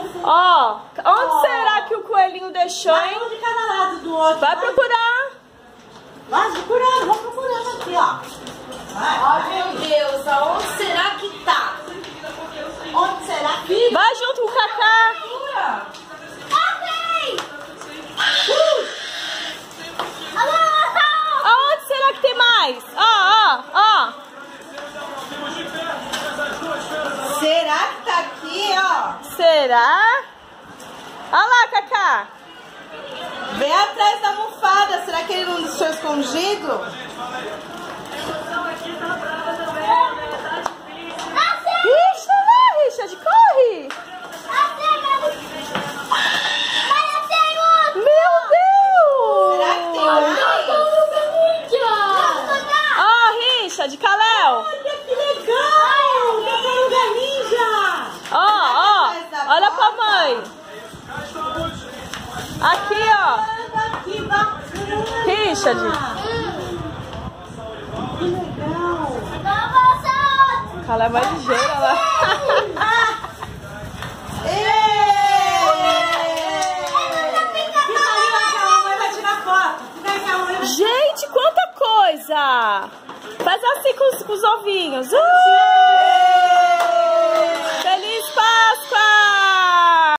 Ó, onde será que o coelhinho deixou, hein? Um de cada lado do outro. Vai procurar. Vai procurando, vamos procurando aqui, ó. Ai, meu Deus, aonde será que tá? Onde será que... Vai junto com o Cacá. Aonde será que tem mais? Ó. Será que tá aqui, ó? Será? Olha lá, Cacá. Vem atrás da almofada. Será que ele não deixou escondido? Richard, corre! Meu Deus! Será que tem mais? Ó, Richard, Kalel! Olha que legal! Tartaruga ninja! Ó, olha pra mãe! Aqui, ó! Que bacana! Richard! Que legal! Kalel é mais ligeira lá. Gente, quanta coisa! Faz assim com os ovinhos.